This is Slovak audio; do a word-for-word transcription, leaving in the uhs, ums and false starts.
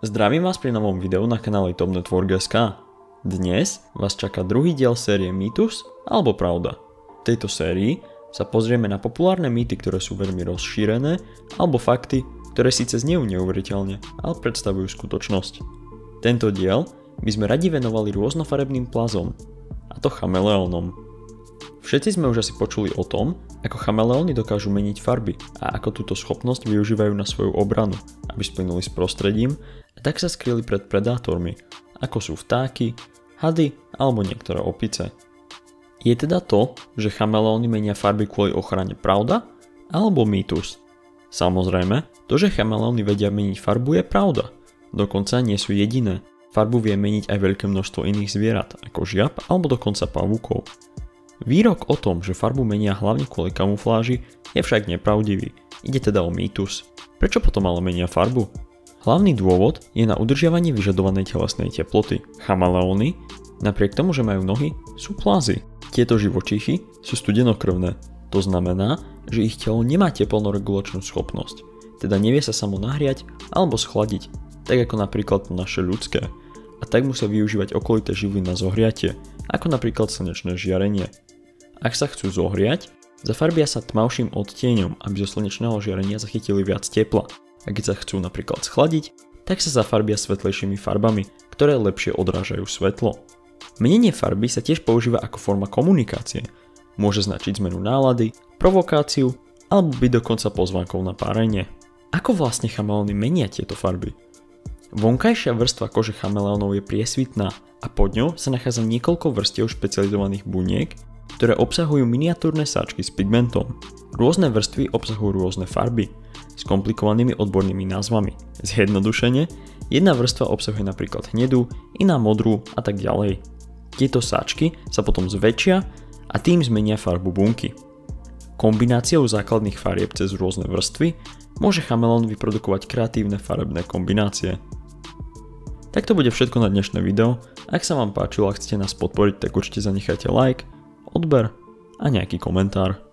Zdravím vás pri novom videu na kanále Top Network bodka es ká. Dnes vás čaká druhý diel série Mýtus alebo Pravda. V tejto sérii sa pozrieme na populárne mýty, ktoré sú veľmi rozšírené, alebo fakty, ktoré síce znejú neuveriteľne, ale predstavujú skutočnosť. Tento diel by sme radi venovali rôznofarebným plazom, a to chameleónom. Všetci sme už asi počuli o tom, ako chameleóny dokážu meniť farby a ako túto schopnosť využívajú na svoju obranu, aby splynuli s prostredím a tak sa skryli pred predátormi, ako sú vtáky, hady alebo niektoré opice. Je teda to, že chameleóny menia farby kvôli ochrane pravda alebo mýtus? Samozrejme, to, že chameleóny vedia meniť farbu je pravda. Dokonca nie sú jediné. Farbu vie meniť aj veľké množstvo iných zvierat, ako žiab alebo dokonca pavúkov. Výrok o tom, že farbu menia hlavne kvôli kamufláži, je však nepravdivý. Ide teda o mýtus. Prečo potom ale menia farbu? Hlavný dôvod je na udržiavanie vyžadovanej telesnej teploty. Chameleóny, napriek tomu, že majú nohy, sú plazy. Tieto živočíchy sú studenokrvné. To znamená, že ich telo nemá teplnoregulačnú schopnosť. Teda nevie sa samo nahriať alebo schladiť, tak ako napríklad to naše ľudské. A tak musia využívať okolité živly na zohriatie, ako napríklad slnečné žiarenie. Ak sa chcú zohriať, zafarbia sa tmavším odtieňom, aby zo slnečného žiarenia zachytili viac tepla. A keď sa chcú napríklad schladiť, tak sa zafarbia svetlejšími farbami, ktoré lepšie odrážajú svetlo. Menenie farby sa tiež používa ako forma komunikácie. Môže značiť zmenu nálady, provokáciu alebo byť dokonca pozvánkou na párenie. Ako vlastne chameleóny menia tieto farby? Vonkajšia vrstva kože chameleónov je priesvitná a pod ňou sa nachádza niekoľko vrstiev špecializovaných buniek, ktoré obsahujú miniatúrne sáčky s pigmentom. Rôzne vrstvy obsahujú rôzne farby s komplikovanými odbornými názvami. Zjednodušene, jedna vrstva obsahuje napríklad hnedú, iná modrú a tak ďalej. Tieto sáčky sa potom zväčšia a tým zmenia farbu bunky. Kombináciou základných farieb cez rôzne vrstvy môže chameleón vyprodukovať kreatívne farebné kombinácie. Tak to bude všetko na dnešné video. Ak sa vám páčilo a chcete nás podporiť, tak určite zanechajte like, odber a nejaký komentár.